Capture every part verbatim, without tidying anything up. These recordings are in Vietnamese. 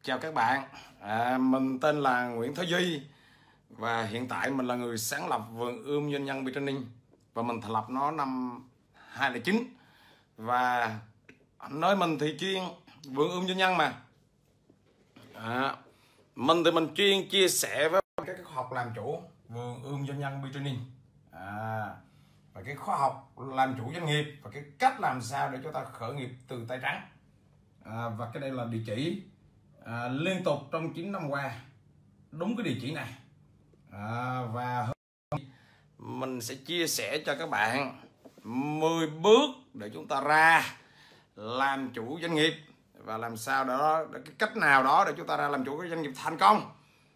Chào các bạn, à, mình tên là Nguyễn Thế Duy và hiện tại mình là người sáng lập vườn ươm doanh nhân Bi-Training và mình thành lập nó năm hai không không chín. Và nơi mình thì chuyên vườn ươm doanh nhân mà à, mình thì mình chuyên chia sẻ với các khóa học làm chủ vườn ươm doanh nhân Bi-Training à, và cái khóa học làm chủ doanh nghiệp và cái cách làm sao để chúng ta khởi nghiệp từ tay trắng. À, và cái đây là địa chỉ à, liên tục trong chín năm qua, đúng cái địa chỉ này. à, và mình sẽ chia sẻ cho các bạn mười bước để chúng ta ra làm chủ doanh nghiệp và làm sao đó, cái cách nào đó để chúng ta ra làm chủ cái doanh nghiệp thành công.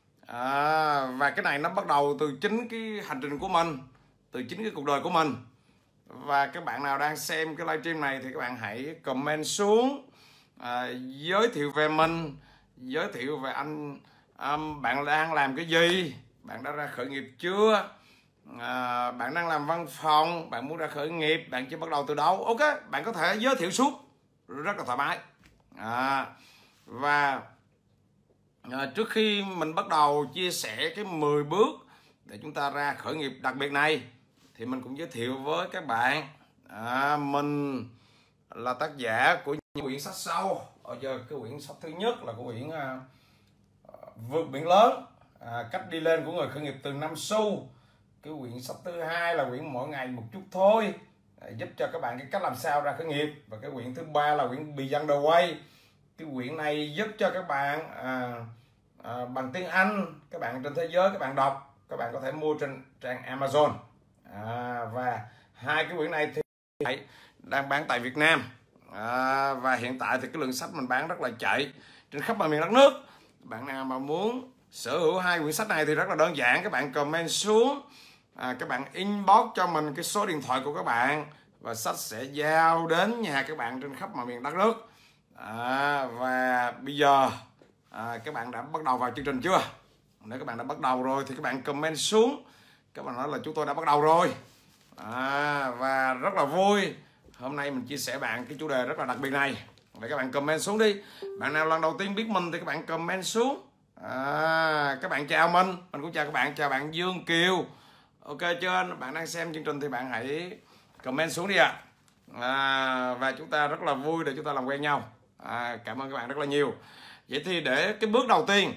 à, và cái này nó bắt đầu từ chính cái hành trình của mình, từ chính cái cuộc đời của mình. Và các bạn nào đang xem cái livestream này thì các bạn hãy comment xuống à, giới thiệu về mình, giới thiệu về anh, um, bạn đang làm cái gì, bạn đã ra khởi nghiệp chưa, à, bạn đang làm văn phòng, bạn muốn ra khởi nghiệp, bạn chỉ bắt đầu từ đâu. Ok, bạn có thể giới thiệu suốt, rất là thoải mái. à, và à, trước khi mình bắt đầu chia sẻ cái mười bước để chúng ta ra khởi nghiệp đặc biệt này thì mình cũng giới thiệu với các bạn à, mình là tác giả của những quyển sách sau. Ở giờ cái quyển sách thứ nhất là cái quyển uh, Vượt Biển Lớn, à, cách đi lên của người khởi nghiệp từ năm xu. Cái quyển sách thứ hai là quyển Mỗi Ngày Một Chút Thôi, à, giúp cho các bạn cái cách làm sao ra khởi nghiệp. Và cái quyển thứ ba là quyển Beyond the Way. Cái quyển này giúp cho các bạn à, à, bằng tiếng Anh, các bạn trên thế giới các bạn đọc, các bạn có thể mua trên trang Amazon. à, và hai cái quyển này thì đang bán tại Việt Nam. À, và hiện tại thì cái lượng sách mình bán rất là chạy trên khắp mọi miền đất nước. Bạn nào mà muốn sở hữu hai quyển sách này thì rất là đơn giản, các bạn comment xuống, à, các bạn inbox cho mình cái số điện thoại của các bạn và sách sẽ giao đến nhà các bạn trên khắp mọi miền đất nước. à, Và bây giờ à, các bạn đã bắt đầu vào chương trình chưa? Nếu các bạn đã bắt đầu rồi thì các bạn comment xuống, các bạn nói là chúng tôi đã bắt đầu rồi. à, Và rất là vui hôm nay mình chia sẻ bạn cái chủ đề rất là đặc biệt này. Vậy các bạn comment xuống đi. Bạn nào lần đầu tiên biết mình thì các bạn comment xuống. à, Các bạn chào mình, mình cũng chào các bạn. Chào bạn Dương Kiều. Ok chưa? Bạn đang xem chương trình thì bạn hãy comment xuống đi ạ. à. à, Và chúng ta rất là vui để chúng ta làm quen nhau. à, Cảm ơn các bạn rất là nhiều. Vậy thì để cái bước đầu tiên,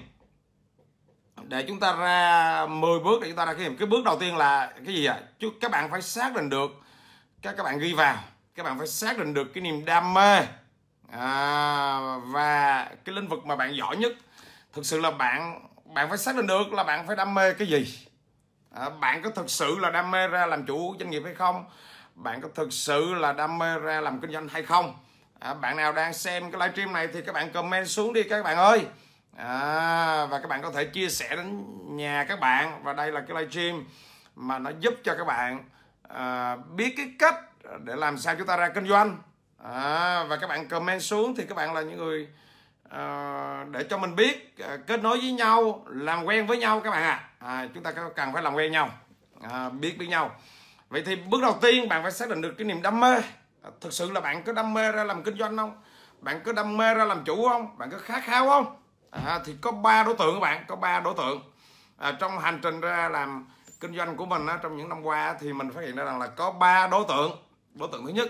để chúng ta ra mười bước để chúng ta ra cái cái bước đầu tiên là cái gì ạ? À? Các bạn phải xác định được, các các bạn ghi vào, các bạn phải xác định được cái niềm đam mê à, và cái lĩnh vực mà bạn giỏi nhất. Thực sự là bạn bạn phải xác định được là bạn phải đam mê cái gì. à, Bạn có thực sự là đam mê ra làm chủ doanh nghiệp hay không? Bạn có thực sự là đam mê ra làm kinh doanh hay không? à, Bạn nào đang xem cái livestream này thì các bạn comment xuống đi các bạn ơi. à, Và các bạn có thể chia sẻ đến nhà các bạn. Và đây là cái livestream mà nó giúp cho các bạn à, biết cái cách để làm sao chúng ta ra kinh doanh. à, Và các bạn comment xuống thì các bạn là những người à, để cho mình biết, à, kết nối với nhau, làm quen với nhau các bạn ạ. à. à, Chúng ta cần phải làm quen nhau, à, biết biết nhau. Vậy thì bước đầu tiên bạn phải xác định được cái niềm đam mê. à, Thực sự là bạn có đam mê ra làm kinh doanh không? Bạn có đam mê ra làm chủ không? Bạn có khát khao không? À, thì có ba đối tượng các bạn, có ba đối tượng à, trong hành trình ra làm kinh doanh của mình á, trong những năm qua thì mình phát hiện ra rằng là có ba đối tượng. Đối tượng thứ nhất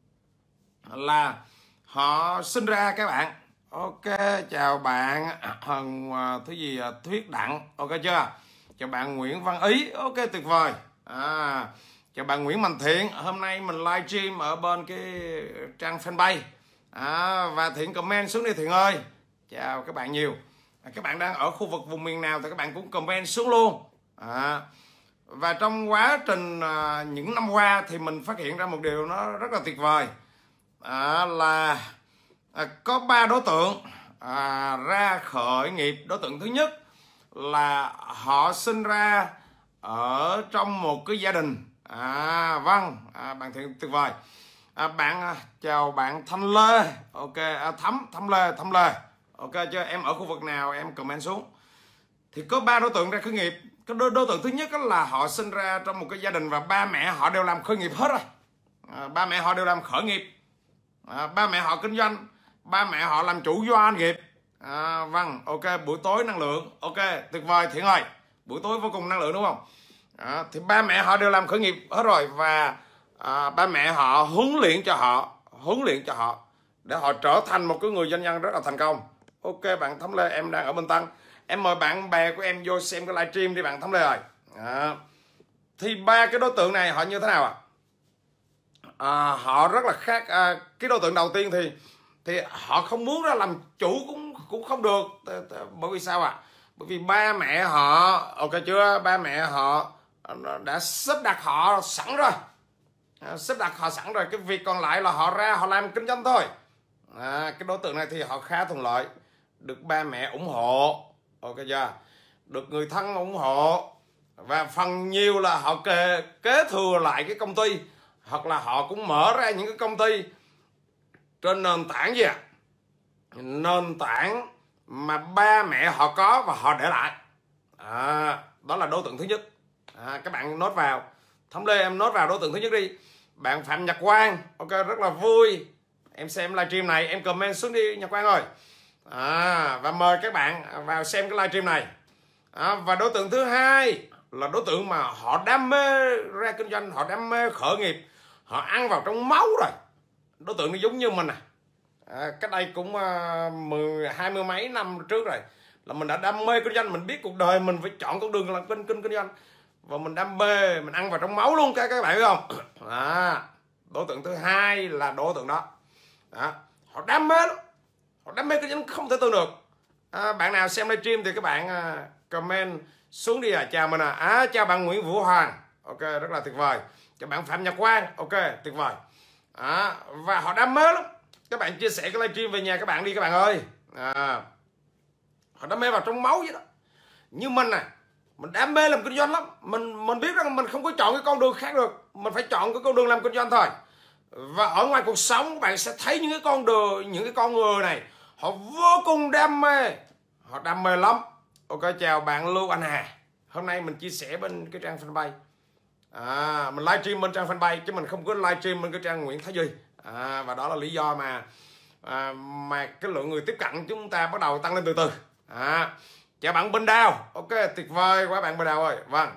là họ sinh ra các bạn. Ok, chào bạn Hằng thứ gì Thuyết Đặng, ok chưa? Chào bạn Nguyễn Văn Ý, ok tuyệt vời. à, Chào bạn Nguyễn Mạnh Thiện, hôm nay mình livestream ở bên cái trang fanpage. à, Và Thiện comment xuống đi Thiện ơi. Chào các bạn nhiều. à, Các bạn đang ở khu vực vùng miền nào thì các bạn cũng comment xuống luôn. à, Và trong quá trình à, những năm qua thì mình phát hiện ra một điều nó rất là tuyệt vời. à, Là à, có ba đối tượng à, ra khởi nghiệp. Đối tượng thứ nhất là họ sinh ra ở trong một cái gia đình. à, Vâng, à, bạn Thiện tuyệt vời. à, Bạn chào bạn Thanh Lê. Ok, à, Thắm Thắm Lê Thắm Lê ok chưa? Em ở khu vực nào em comment xuống. Thì có ba đối tượng ra khởi nghiệp. Cái đối, đối tượng thứ nhất là họ sinh ra trong một cái gia đình và ba mẹ họ đều làm khởi nghiệp hết rồi. à, Ba mẹ họ đều làm khởi nghiệp. à, Ba mẹ họ kinh doanh, ba mẹ họ làm chủ doanh nghiệp. À, vâng, ok, buổi tối năng lượng, ok, tuyệt vời Thiện ơi, buổi tối vô cùng năng lượng đúng không? À, thì ba mẹ họ đều làm khởi nghiệp hết rồi và à, ba mẹ họ huấn luyện cho họ, huấn luyện cho họ để họ trở thành một cái người doanh nhân rất là thành công. Ok, bạn Thống Lê, em đang ở Bình Tân, em mời bạn bè của em vô xem cái livestream đi bạn Thống Lê ơi. À, thì ba cái đối tượng này họ như thế nào ạ? À? À, họ rất là khác. À, cái đối tượng đầu tiên thì thì họ không muốn ra làm chủ cũng cũng không được, bởi vì sao ạ? À? Bởi vì ba mẹ họ, ok chưa, ba mẹ họ đã xếp đặt họ sẵn rồi, à, xếp đặt họ sẵn rồi, cái việc còn lại là họ ra họ làm kinh doanh thôi. À, cái đối tượng này thì họ khá thuận lợi, được ba mẹ ủng hộ, ok chưa, được người thân ủng hộ, và phần nhiều là họ kế, kế thừa lại cái công ty, hoặc là họ cũng mở ra những cái công ty trên nền tảng gì ạ? À? Nền tảng mà ba mẹ họ có và họ để lại. À, đó là đối tượng thứ nhất. À, các bạn nốt vào, Thống Lê em nốt vào đối tượng thứ nhất đi. Bạn Phạm Nhật Quang, ok, rất là vui em xem livestream này, em comment xuống đi Nhật Quang ơi. À, và mời các bạn vào xem cái livestream này. À, và đối tượng thứ hai là đối tượng mà họ đam mê ra kinh doanh, họ đam mê khởi nghiệp, họ ăn vào trong máu rồi. Đối tượng nó giống như mình à, à cách đây cũng uh, mười hai mươi mấy năm trước rồi, là mình đã đam mê kinh doanh, mình biết cuộc đời mình phải chọn con đường làm kinh kinh kinh doanh, và mình đam mê, mình ăn vào trong máu luôn các các bạn biết không? À, đối tượng thứ hai là đối tượng đó. À, họ đam mê lắm, họ đam mê kinh doanh không thể tưởng được. À, bạn nào xem livestream thì các bạn uh, comment xuống đi à, chào mình à. À, chào bạn Nguyễn Vũ Hoàng, ok, rất là tuyệt vời. Chào bạn Phạm Nhật Quang, ok, tuyệt vời. À, và họ đam mê lắm, các bạn chia sẻ cái livestream về nhà các bạn đi các bạn ơi. À, họ đam mê vào trong máu vậy đó. Như mình à, mình đam mê làm kinh doanh lắm, mình mình biết rằng mình không có chọn cái con đường khác được, mình phải chọn cái con đường làm kinh doanh thôi. Và ở ngoài cuộc sống các bạn sẽ thấy những cái con đường, những cái con người này họ vô cùng đam mê, họ đam mê lắm. Ok, chào bạn Lưu Anh Hà, hôm nay mình chia sẻ bên cái trang fanpage. À, mình livestream bên trang fanpage chứ mình không có livestream bên cái trang Nguyễn Thái Duy. À, và đó là lý do mà à, mà cái lượng người tiếp cận chúng ta bắt đầu tăng lên từ từ. À, chào bạn Bình Đào, ok, tuyệt vời quá bạn Bình Đào ơi. Vâng,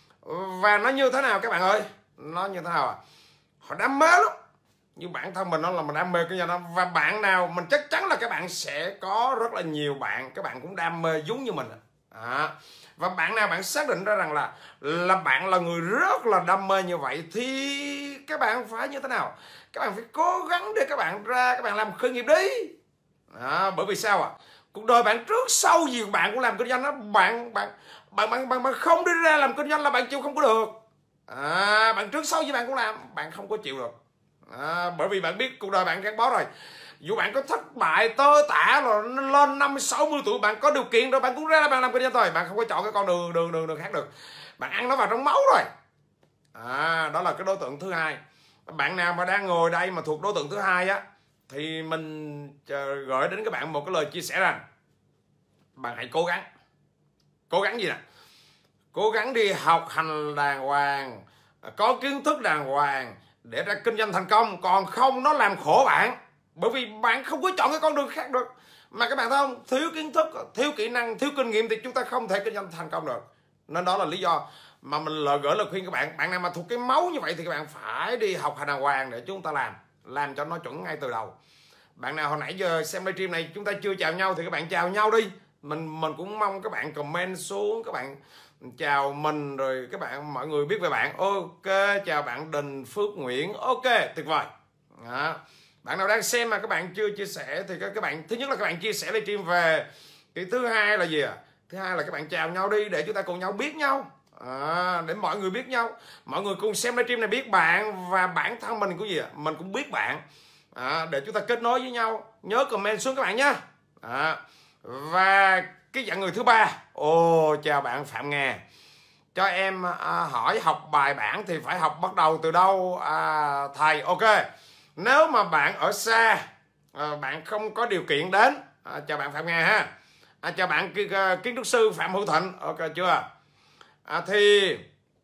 và nó như thế nào các bạn ơi, nó như thế nào à? Họ đam mê lắm, như bản thân mình nó là mình đam mê cái nhà đó. Và bạn nào mình chắc chắn là các bạn sẽ có rất là nhiều bạn, các bạn cũng đam mê giống như mình. À, và bạn nào bạn xác định ra rằng là là bạn là người rất là đam mê như vậy thì các bạn phải như thế nào? Các bạn phải cố gắng để các bạn ra, các bạn làm khởi nghiệp đi. À, bởi vì sao ạ? À? Cuộc đời bạn trước sau gì bạn cũng làm kinh doanh đó, bạn bạn bạn bạn bạn, bạn không đi ra làm kinh doanh là bạn chịu không có được. À, bạn trước sau gì bạn cũng làm, bạn không có chịu được. À, bởi vì bạn biết cuộc đời bạn gắn bó rồi. Dù bạn có thất bại tơ tả rồi lên năm sáu mươi tuổi, bạn có điều kiện rồi, bạn cũng ra là bạn làm kinh doanh thôi, bạn không có chọn cái con đường đường đường đường khác được, bạn ăn nó vào trong máu rồi. À, đó là cái đối tượng thứ hai. Bạn nào mà đang ngồi đây mà thuộc đối tượng thứ hai á, thì mình gửi đến các bạn một cái lời chia sẻ rằng bạn hãy cố gắng. Cố gắng gì nè? Cố gắng đi học hành đàng hoàng, có kiến thức đàng hoàng để ra kinh doanh thành công. Còn không nó làm khổ bạn, bởi vì bạn không có chọn cái con đường khác được. Mà các bạn thấy không, thiếu kiến thức, thiếu kỹ năng, thiếu kinh nghiệm thì chúng ta không thể kinh doanh thành công được. Nên đó là lý do mà mình lời gửi lời khuyên các bạn. Bạn nào mà thuộc cái máu như vậy thì các bạn phải đi học hành đàng hoàng để chúng ta làm làm cho nó chuẩn ngay từ đầu. Bạn nào hồi nãy giờ xem livestream này chúng ta chưa chào nhau thì các bạn chào nhau đi. Mình mình cũng mong các bạn comment xuống, các bạn chào mình rồi các bạn, mọi người biết về bạn. Ok, chào bạn Đình Phước Nguyễn, ok, tuyệt vời. Đó. Bạn nào đang xem mà các bạn chưa chia sẻ thì các bạn, thứ nhất là các bạn chia sẻ livestream về. Cái thứ hai là gì ạ? À? Thứ hai là các bạn chào nhau đi để chúng ta cùng nhau biết nhau. À, để mọi người biết nhau, mọi người cùng xem livestream này biết bạn, và bản thân mình cũng gì ạ? À? Mình cũng biết bạn. À, để chúng ta kết nối với nhau. Nhớ comment xuống các bạn nhé. À, và cái dạng người thứ ba, ồ, chào bạn Phạm Nga, cho em à, hỏi học bài bản thì phải học bắt đầu từ đâu à, thầy? Ok, nếu mà bạn ở xa, à, bạn không có điều kiện đến, à, chào bạn Phạm Nga ha, à, chào bạn kiến trúc sư Phạm Hữu Thịnh, ok chưa? À, thì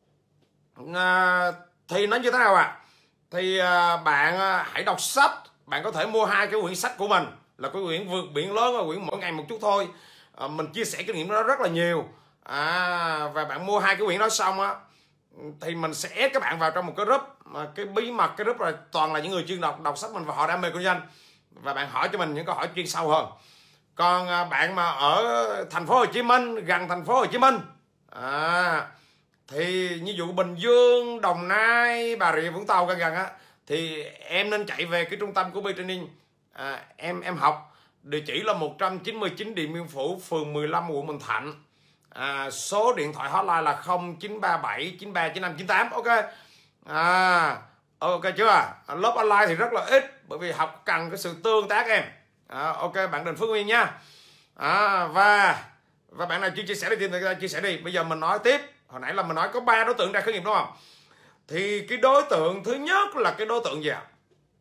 à, thì nó như thế nào ạ? À? Thì à, bạn à, hãy đọc sách, bạn có thể mua hai cái quyển sách của mình. là cái quyển vượt biển lớn, là quyển mỗi ngày một chút thôi. À, mình chia sẻ kinh nghiệm đó rất là nhiều. À, và bạn mua hai cái quyển đó xong á thì mình sẽ ép các bạn vào trong một cái group, cái bí mật cái group là toàn là những người chuyên đọc đọc sách mình và họ đam mê kinh doanh, và bạn hỏi cho mình những câu hỏi chuyên sâu hơn. Còn à, bạn mà ở thành phố Hồ Chí Minh, gần thành phố Hồ Chí Minh à, thì như dụ Bình Dương, Đồng Nai, Bà Rịa Vũng Tàu gần gần á, thì em nên chạy về cái trung tâm của B-Training. à, em em học. Địa chỉ là một trăm chín mươi chín Điện Biên Phủ, phường mười lăm, quận Bình Thạnh. À, số điện thoại hotline là không chín ba bảy chín ba chín năm chín tám. Ok. À, ok chưa? À, lớp online thì rất là ít, bởi vì học cần cái sự tương tác em. À, ok bạn Đình Phước Nguyên nha. À, và và bạn nào chưa chia sẻ đi thì ta chia sẻ đi. Bây giờ mình nói tiếp. Hồi nãy là mình nói có ba đối tượng ra khởi nghiệp đúng không? Thì cái đối tượng thứ nhất là cái đối tượng gì ạ?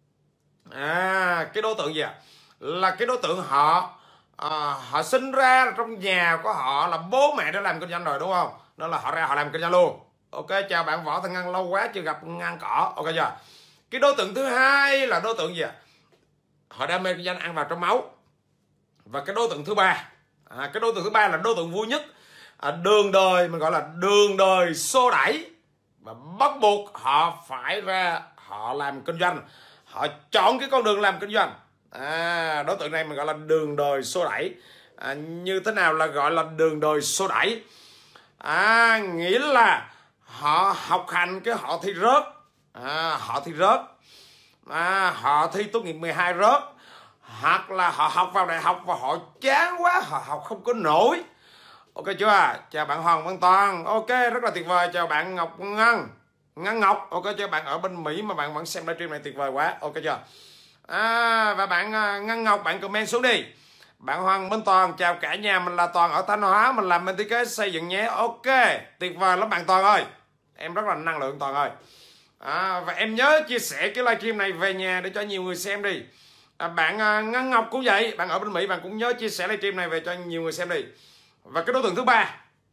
À, cái đối tượng gì ạ? Là cái đối tượng họ à, họ sinh ra trong nhà của họ là bố mẹ đã làm kinh doanh rồi đúng không? Đó là họ ra họ làm kinh doanh luôn. Ok, chào bạn Võ Thành Ngân, lâu quá chưa gặp ngang cỏ. Ok chưa? Cái đối tượng thứ hai là đối tượng gì ạ? Họ đam mê kinh doanh, ăn vào trong máu. Và cái đối tượng thứ ba, à, cái đối tượng thứ ba là đối tượng vui nhất. À, đường đời, mình gọi là đường đời xô đẩy và bắt buộc họ phải ra họ làm kinh doanh, họ chọn cái con đường làm kinh doanh. À, đối tượng này mình gọi là đường đời xô đẩy. À, như thế nào là gọi là đường đời xô đẩy? À, nghĩa là họ học hành cái họ thi rớt, à, họ thi rớt, à, họ thi tốt nghiệp mười hai rớt, hoặc là họ học vào đại học và họ chán quá, họ học không có nổi. Ok chưa? Chào bạn Hoàng Văn Toàn. Ok, rất là tuyệt vời. Chào bạn Ngọc Ngân Ngân Ngọc. Ok, cho bạn ở bên Mỹ mà bạn vẫn xem livestream này, tuyệt vời quá. Ok chưa? À, và bạn Ngân Ngọc, bạn comment xuống đi. Bạn Hoàng Minh Toàn, chào cả nhà, mình là Toàn ở Thanh Hóa, mình làm bên thiết kế xây dựng nhé. Ok, tuyệt vời lắm bạn Toàn ơi, em rất là năng lượng Toàn ơi. À, và em nhớ chia sẻ cái livestream này về nhà để cho nhiều người xem đi. À, bạn Ngân Ngọc cũng vậy, bạn ở bên Mỹ bạn cũng nhớ chia sẻ livestream này về cho nhiều người xem đi. Và cái đối tượng thứ ba,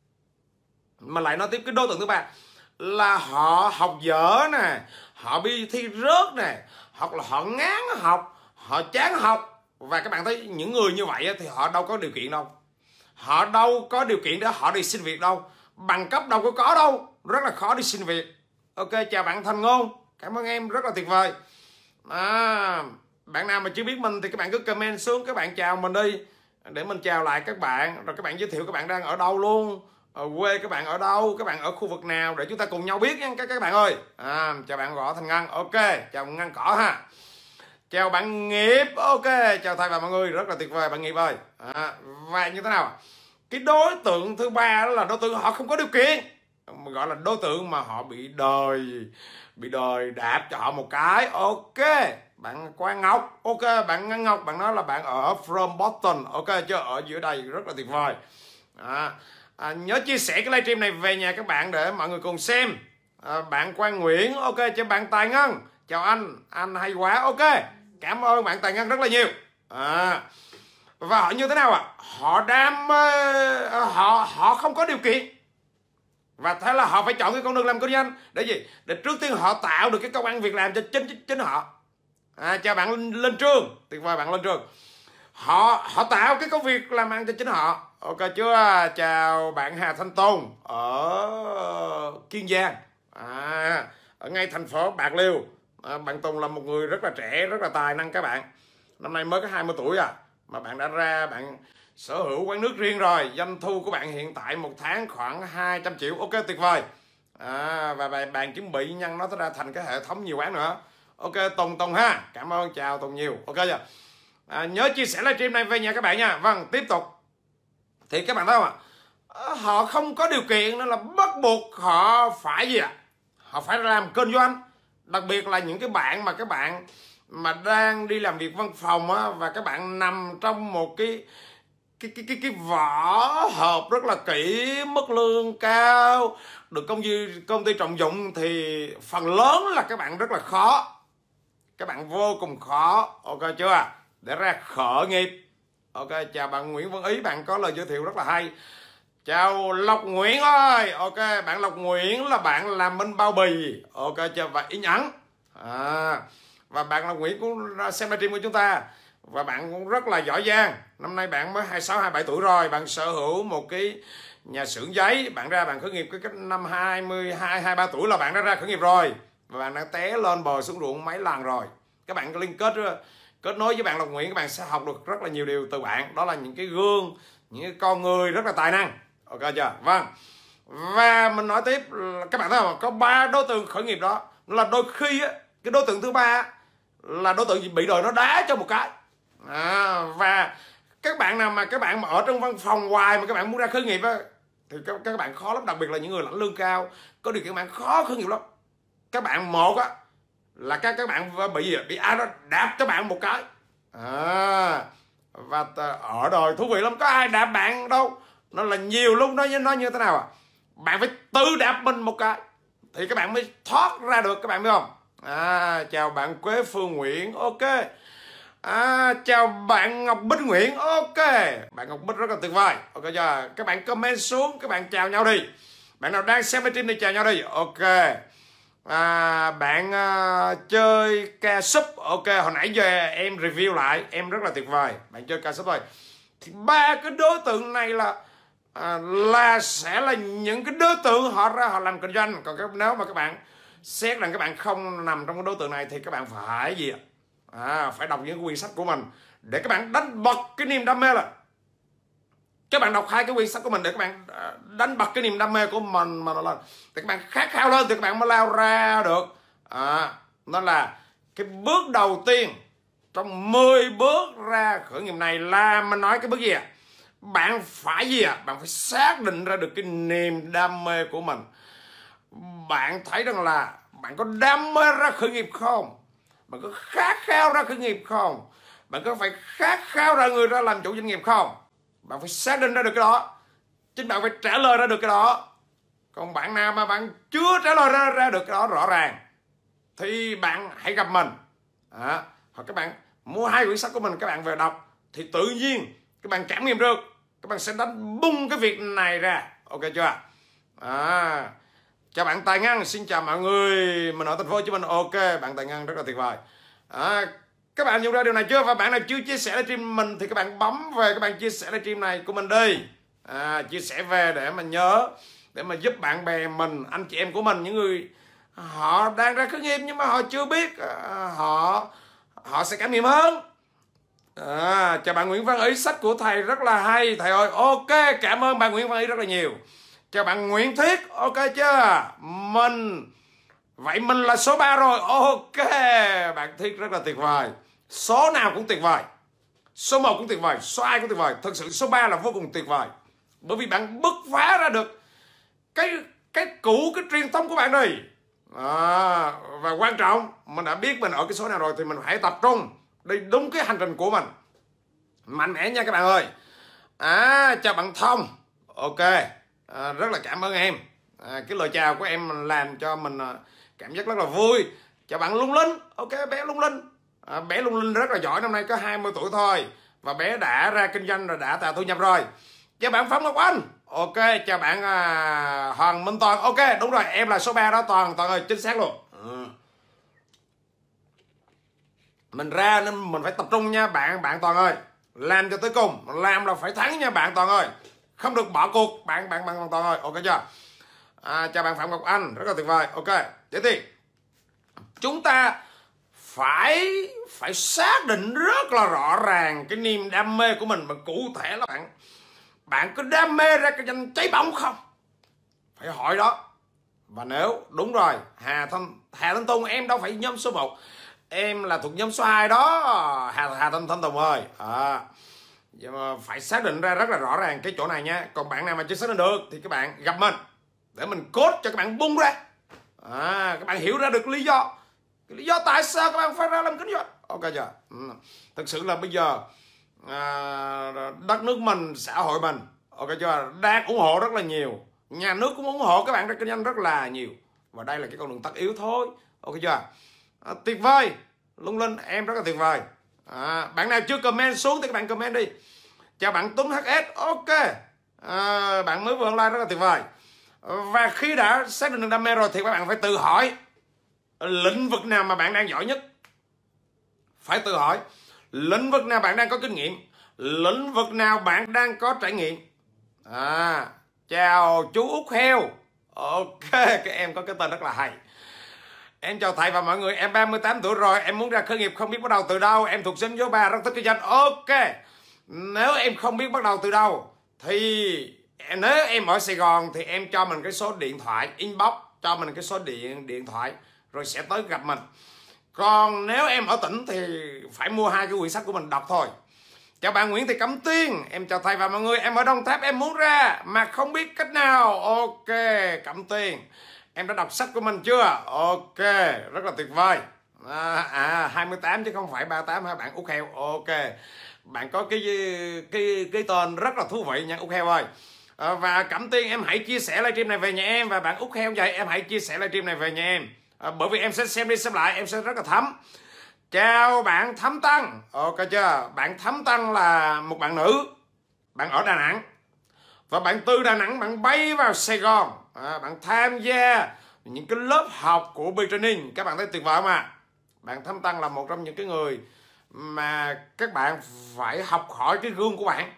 mà lại nói tiếp cái đối tượng thứ ba là họ học dở nè, họ bị thi rớt nè, hoặc là họ ngán học, họ chán học. Và các bạn thấy những người như vậy thì họ đâu có điều kiện đâu, họ đâu có điều kiện để họ đi xin việc đâu, bằng cấp đâu có có đâu, rất là khó đi xin việc. Ok, chào bạn Thành Ngôn, cảm ơn em, rất là tuyệt vời. À, bạn nào mà chưa biết mình thì các bạn cứ comment xuống, các bạn chào mình đi để mình chào lại các bạn, rồi các bạn giới thiệu các bạn đang ở đâu luôn, ở quê các bạn ở đâu, các bạn ở khu vực nào để chúng ta cùng nhau biết nha các các bạn ơi. À, chào bạn Võ Thành Ngân. Ok, chào Ngân Cỏ ha. Chào bạn Nghiệp. Ok, chào thầy và mọi người, rất là tuyệt vời bạn Nghiệp ơi. À, và như thế nào? Cái đối tượng thứ ba đó là đối tượng họ không có điều kiện, mình gọi là đối tượng mà họ bị đời bị đời đạp cho họ một cái. Ok, bạn Quang Ngọc. Ok, bạn Ngân Ngọc, bạn nói là bạn ở from Boston. Ok chưa? Ở giữa đây rất là tuyệt vời. À, à, nhớ chia sẻ cái livestream này về nhà các bạn để mọi người cùng xem. À, bạn Quang Nguyễn. Ok, cho bạn Tài Ngân, chào anh, anh hay quá. Ok, cảm ơn bạn Tài Ngân rất là nhiều. À, và họ như thế nào ạ? À? Họ đam họ họ không có điều kiện, và thế là họ phải chọn cái con đường làm kinh doanh để gì? Để trước tiên họ tạo được cái công ăn việc làm cho chính chính họ. À, chào bạn Linh, Linh Trương, tuyệt vời bạn Linh Trương. Họ họ tạo cái công việc làm ăn cho chính họ. Ok chưa? Chào bạn Hà Thanh Tôn ở Kiên Giang, à, ở ngay thành phố Bạc Liêu. À, bạn Tùng là một người rất là trẻ, rất là tài năng các bạn. Năm nay mới có hai mươi tuổi à, mà bạn đã ra bạn sở hữu quán nước riêng rồi. Doanh thu của bạn hiện tại một tháng khoảng hai trăm triệu. Ok, tuyệt vời. À, và bạn, bạn chuẩn bị nhân nó ra thành cái hệ thống nhiều quán nữa. Ok, Tùng Tùng ha, cảm ơn, chào Tùng nhiều. Ok chưa? À, nhớ chia sẻ livestream này về nhà các bạn nha. Vâng, tiếp tục. Thì các bạn thấy không ạ? À, họ không có điều kiện nên là bắt buộc họ phải gì ạ? À? Họ phải làm kinh doanh. Đặc biệt là những cái bạn mà các bạn mà đang đi làm việc văn phòng á, và các bạn nằm trong một cái cái cái cái cái vỏ hộp rất là kỹ, mức lương cao, được công ty công ty trọng dụng, thì phần lớn là các bạn rất là khó, các bạn vô cùng khó. Ok chưa? Để ra khởi nghiệp. Ok, chào bạn Nguyễn Văn Ý, bạn có lời giới thiệu rất là hay. Chào Lộc Nguyễn ơi. Ok, bạn Lộc Nguyễn là bạn làm bên bao bì. Ok chưa? Và in ấn. À, và bạn Lộc Nguyễn cũng xem livestream của chúng ta. và bạn cũng rất là giỏi giang. Năm nay bạn mới hai mươi sáu, hai mươi bảy tuổi rồi, bạn sở hữu một cái nhà xưởng giấy, bạn ra bạn khởi nghiệp cái năm hai mươi hai, hai mươi ba tuổi là bạn đã ra khởi nghiệp rồi, và bạn đã té lên bờ xuống ruộng mấy lần rồi. Các bạn có liên kết kết nối với bạn Lộc Nguyễn, các bạn sẽ học được rất là nhiều điều từ bạn. Đó là những cái gương, những cái con người rất là tài năng. Ok chưa? Vâng. Và mình nói tiếp, các bạn thấy không, có ba đối tượng khởi nghiệp đó, là đôi khi á, cái đối tượng thứ ba là đối tượng bị đời nó đá cho một cái. À, và các bạn nào mà các bạn mà ở trong văn phòng hoài mà các bạn muốn ra khởi nghiệp á, thì các, các bạn khó lắm, đặc biệt là những người lãnh lương cao, có điều kiện bạn khó khởi nghiệp lắm. Các bạn một á là các các bạn bị gì? Bị ai đó đạp cho bạn một cái. À, và ở đời thú vị lắm, có ai đạp bạn đâu, nó là nhiều lúc nó nó như thế nào à, bạn phải tự đạp mình một cái thì các bạn mới thoát ra được, các bạn biết không? À, chào bạn Quế Phương Nguyễn, ok. À, chào bạn Ngọc Bích Nguyễn, ok. Bạn Ngọc Bích rất là tuyệt vời, ok chưa? Các bạn comment xuống, các bạn chào nhau đi. Bạn nào đang xem livestream thì chào nhau đi, ok. À, bạn uh, chơi ca súp, ok. Hồi nãy giờ em review lại, em rất là tuyệt vời. Bạn chơi ca súp thôi. Thì ba cái đối tượng này là à, là sẽ là những cái đối tượng họ ra họ làm kinh doanh. Còn các, nếu mà các bạn xét rằng các bạn không nằm trong cái đối tượng này thì các bạn phải gì ạ? À, phải đọc những quyển sách của mình để các bạn đánh bật cái niềm đam mê lên. Các bạn đọc hai cái quyển sách của mình để các bạn đánh bật cái niềm đam mê của mình mà nó lên, thì các bạn khát khao lên thì các bạn mới lao ra được. À, nó là cái bước đầu tiên trong mười bước ra khởi nghiệp này là mình nói cái bước gì ạ? À? Bạn phải gì ạ? À? Bạn phải xác định ra được cái niềm đam mê của mình. Bạn thấy rằng là bạn có đam mê ra khởi nghiệp không? Bạn có khát khao ra khởi nghiệp không? Bạn có phải khát khao ra người ra làm chủ doanh nghiệp không? Bạn phải xác định ra được cái đó. Chính bạn phải trả lời ra được cái đó. Còn bạn nào mà bạn chưa trả lời ra, ra được cái đó rõ ràng thì bạn hãy gặp mình. À, hoặc các bạn mua hai quyển sách của mình, các bạn về đọc thì tự nhiên các bạn trải nghiệm được, các bạn sẽ đánh bung cái việc này ra, ok chưa? À, chào bạn Tài Ngân, xin chào mọi người, mình ở thành phố Hồ Chí Minh, ok. Bạn Tài Ngân rất là tuyệt vời. À, các bạn nhận ra điều này chưa? Và bạn nào chưa chia sẻ livestream mình thì các bạn bấm về, các bạn chia sẻ livestream này của mình đi. À, chia sẻ về để mà nhớ, để mà giúp bạn bè mình, anh chị em của mình, những người họ đang ra khởi nghiệp nhưng mà họ chưa biết, à, họ họ sẽ cảm nghiệm hơn. À, chào bạn Nguyễn Văn Ý, sách của thầy rất là hay thầy ơi, ok, cảm ơn bạn Nguyễn Văn Ý rất là nhiều. Chào bạn Nguyễn Thiết, ok chưa? Mình vậy mình là số ba rồi, ok. Bạn Thiết rất là tuyệt vời, số nào cũng tuyệt vời, số một cũng tuyệt vời, số hai cũng tuyệt vời. Thực sự số ba là vô cùng tuyệt vời, bởi vì bạn bứt phá ra được cái cái cũ, cái truyền thống của bạn đi. À, và quan trọng mình đã biết mình ở cái số nào rồi thì mình hãy tập trung đi đúng cái hành trình của mình, mạnh mẽ nha các bạn ơi. À, chào bạn Thông, ok. À, rất là cảm ơn em. À, cái lời chào của em làm cho mình cảm giác rất là vui. Chào bạn Lung Linh, ok bé Lung Linh. À, bé Lung Linh rất là giỏi, năm nay có hai mươi tuổi thôi và bé đã ra kinh doanh rồi, đã tạo thu nhập rồi. Chào bạn Phạm Ngọc Anh, ok. Chào bạn à, Hoàng Minh Toàn, ok. Đúng rồi, em là số ba đó Toàn, Toàn ơi, chính xác luôn. Ừ. Mình ra nên mình phải tập trung nha bạn, bạn Toàn ơi. Làm cho tới cùng, làm là phải thắng nha bạn Toàn ơi. Không được bỏ cuộc, bạn bạn bạn Toàn ơi, ok chưa? À, chào bạn Phạm Ngọc Anh, rất là tuyệt vời, ok. Thế thì chúng ta phải phải xác định rất là rõ ràng cái niềm đam mê của mình, mà cụ thể là bạn bạn có đam mê ra cái danh cháy bỏng không? Phải hỏi đó. Và nếu đúng rồi, Hà Thanh Hà Thanh Tùng, em đâu phải nhóm số một, em là thuộc nhóm số hai đó, Hà Hà Thanh Thanh Tùng ơi. À, mà phải xác định ra rất là rõ ràng cái chỗ này nha. Còn bạn nào mà chưa xác định được thì các bạn gặp mình để mình coach cho các bạn bung ra. À, các bạn hiểu ra được lý do, cái lý do tại sao các bạn phải ra làm kinh doanh, ok chưa? Ừ. Thực sự là bây giờ à, đất nước mình, xã hội mình, ok chưa, đang ủng hộ rất là nhiều, nhà nước cũng ủng hộ các bạn ra kinh doanh rất là nhiều, và đây là cái con đường tất yếu thôi, ok chưa? À, tuyệt vời Lung Linh, em rất là tuyệt vời. À, bạn nào chưa comment xuống thì các bạn comment đi. Chào bạn Tuấn hát ét, ok. À, bạn mới vừa online rất là tuyệt vời. Và khi đã xác định được đam mê rồi thì các bạn phải tự hỏi lĩnh vực nào mà bạn đang giỏi nhất. Phải tự hỏi Lĩnh vực nào bạn đang có kinh nghiệm? Lĩnh vực nào bạn đang có trải nghiệm? À, chào chú Út Heo. Ok, các em có cái tên rất là hay. Em chào thầy và mọi người, em ba mươi tám tuổi rồi, em muốn ra khởi nghiệp không biết bắt đầu từ đâu, em thuộc nhóm số ba, rất thích kinh doanh. Ok, nếu em không biết bắt đầu từ đâu thì nếu em ở Sài Gòn thì em cho mình cái số điện thoại, inbox cho mình cái số điện điện thoại rồi sẽ tới gặp mình. Còn nếu em ở tỉnh thì phải mua hai cái quyển sách của mình đọc thôi. Chào bạn Nguyễn Thị Cẩm Tiên, em chào thầy và mọi người, em ở Đồng Tháp, em muốn ra mà không biết cách nào. Ok, Cẩm Tiên, em đã đọc sách của mình chưa? Ok, rất là tuyệt vời. À, à hai mươi tám chứ không phải ba mươi tám hả bạn Út Heo? Ok, bạn có cái cái cái tên rất là thú vị nha Út Heo ơi. À, và Cẩm Tiên, em hãy chia sẻ livestream này về nhà em. Và bạn Út Heo vậy, em hãy chia sẻ livestream này về nhà em. À, bởi vì em sẽ xem đi xem lại, em sẽ rất là thấm. Chào bạn Thấm Tăng. Ok chưa? Bạn Thấm Tăng là một bạn nữ, bạn ở Đà Nẵng, và bạn từ Đà Nẵng bạn bay vào Sài Gòn. À, bạn tham gia những cái lớp học của B-Training. Các bạn thấy tuyệt vời không ạ? Bạn Thấm Tăng là một trong những cái người mà các bạn phải học hỏi cái gương của bạn.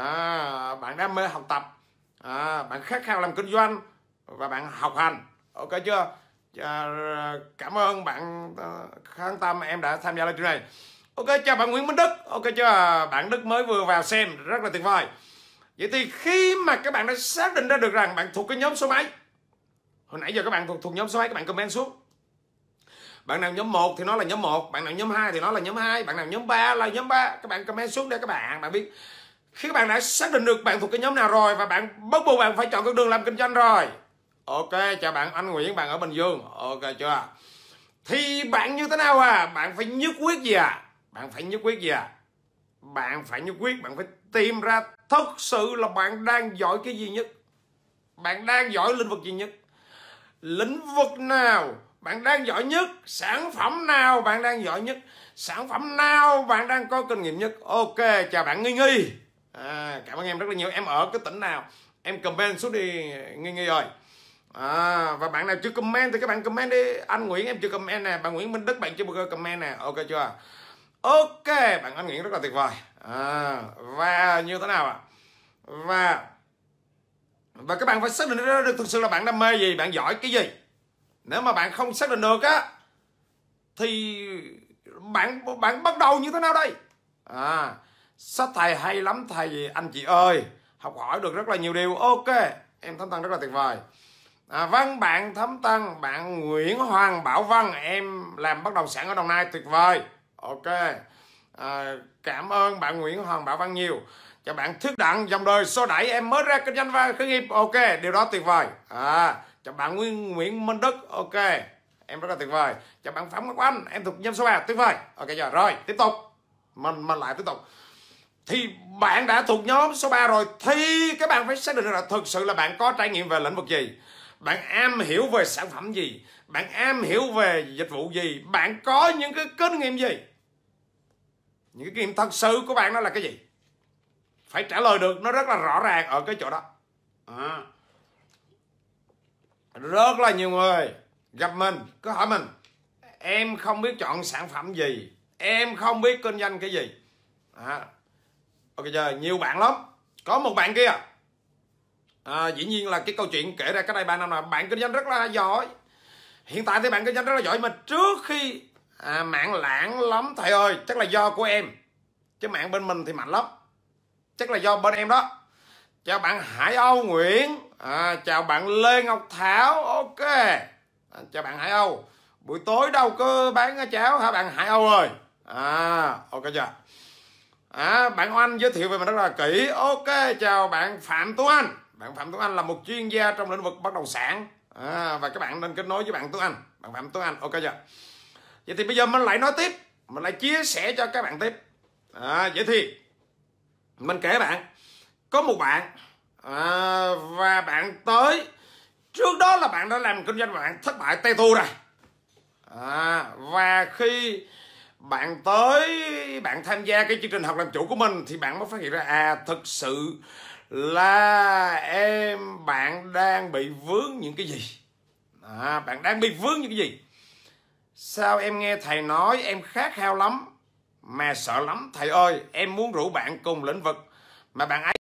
À, bạn đam mê học tập, à, bạn khát khao làm kinh doanh và bạn học hành. Ok chưa? À, cảm ơn bạn Khang Tâm, em đã tham gia livestream này. Ok, chào bạn Nguyễn Minh Đức. Ok chưa? Bạn Đức mới vừa vào xem, rất là tuyệt vời. Vậy thì khi mà các bạn đã xác định ra được rằng bạn thuộc cái nhóm số mấy, hồi nãy giờ các bạn thuộc, thuộc nhóm số mấy, các bạn comment xuống. Bạn nào nhóm một thì nó là nhóm một, bạn nào nhóm hai thì nó là nhóm hai, bạn nào nhóm ba là nhóm ba. Các bạn comment xuống để các bạn bạn biết. Khi các bạn đã xác định được bạn thuộc cái nhóm nào rồi và bạn bắt buộc bạn phải chọn con đường làm kinh doanh rồi. Ok, chào bạn Anh Nguyễn, bạn ở Bình Dương. Ok chưa? Thì bạn như thế nào à? Bạn phải nhất quyết gì à? Bạn phải nhất quyết gì à? Bạn phải nhất quyết, bạn phải tìm ra thật sự là bạn đang giỏi cái gì nhất. Bạn đang giỏi lĩnh vực gì nhất. Lĩnh vực nào bạn đang giỏi nhất? Sản phẩm nào bạn đang giỏi nhất? Sản phẩm nào bạn đang có kinh nghiệm nhất? Ok, chào bạn Nghi Nghi. À, cảm ơn em rất là nhiều. Em ở cái tỉnh nào? Em comment xuống đi Nghi Nghi ơi. À, và bạn nào chưa comment thì các bạn comment đi. Anh Nguyễn em chưa comment nè, bạn Nguyễn Minh Đức bạn chưa comment nè. Ok chưa? Ok, bạn Anh Nguyễn rất là tuyệt vời. À, và như thế nào ạ? À? Và và các bạn phải xác định ra được thực sự là bạn đam mê gì, bạn giỏi cái gì. Nếu mà bạn không xác định được á thì bạn bạn bắt đầu như thế nào đây? À, sách thầy hay lắm thầy anh chị ơi, học hỏi được rất là nhiều điều. Ok, em Thấm Tăng rất là tuyệt vời. À, vâng, bạn Thấm Tăng, bạn Nguyễn Hoàng Bảo Văn, em làm bất động sản ở Đồng Nai, tuyệt vời. Ok, à, cảm ơn bạn Nguyễn Hoàng Bảo Văn nhiều. Chào bạn Thuyết Đặng, dòng đời số đẩy, em mới ra kinh doanh và khởi nghiệp. Ok, điều đó tuyệt vời. À, chào bạn Nguyễn Nguyễn Minh Đức. Ok, em rất là tuyệt vời. Chào bạn Phạm Ngọc Anh, em thuộc nhóm số ba, tuyệt vời. Ok giờ rồi, tiếp tục. Mình mình lại tiếp tục. Thì bạn đã thuộc nhóm số ba rồi thì các bạn phải xác định là thực sự là bạn có trải nghiệm về lĩnh vực gì. Bạn am hiểu về sản phẩm gì, bạn am hiểu về dịch vụ gì, bạn có những cái kinh nghiệm gì. Những cái kinh nghiệm thật sự của bạn đó là cái gì. Phải trả lời được nó rất là rõ ràng ở cái chỗ đó. À. Rất là nhiều người gặp mình cứ hỏi mình, em không biết chọn sản phẩm gì, em không biết kinh doanh cái gì. À. Ok giờ nhiều bạn lắm. Có một bạn kia, à, dĩ nhiên là cái câu chuyện kể ra cách đây ba năm là bạn kinh doanh rất là giỏi. Hiện tại thì bạn kinh doanh rất là giỏi, mà trước khi à, mạng lãng lắm thầy ơi, chắc là do của em, chứ mạng bên mình thì mạnh lắm, chắc là do bên em đó. Chào bạn Hải Âu Nguyễn, à, chào bạn Lê Ngọc Thảo. Ok, à, chào bạn Hải Âu. Buổi tối đâu có bán cháo hả bạn Hải Âu ơi? À, ok chưa? À, bạn Oanh giới thiệu về mình rất là kỹ. Ok, chào bạn Phạm Tuấn Anh. Bạn Phạm Tuấn Anh là một chuyên gia trong lĩnh vực bất động sản. À, và các bạn nên kết nối với bạn Tuấn Anh, bạn Phạm Tuấn Anh. Ok chưa? Vậy thì bây giờ mình lại nói tiếp, mình lại chia sẻ cho các bạn tiếp. À, vậy thì mình kể bạn, có một bạn à, và bạn tới trước đó là bạn đã làm kinh doanh và bạn thất bại tê tu rồi. À, và khi bạn tới bạn tham gia cái chương trình học làm chủ của mình thì bạn mới phát hiện ra à thực sự là em bạn đang bị vướng những cái gì. À, bạn đang bị vướng những cái gì. Sao em nghe thầy nói em khát khao lắm mà sợ lắm thầy ơi, em muốn rủ bạn cùng lĩnh vực mà bạn ấy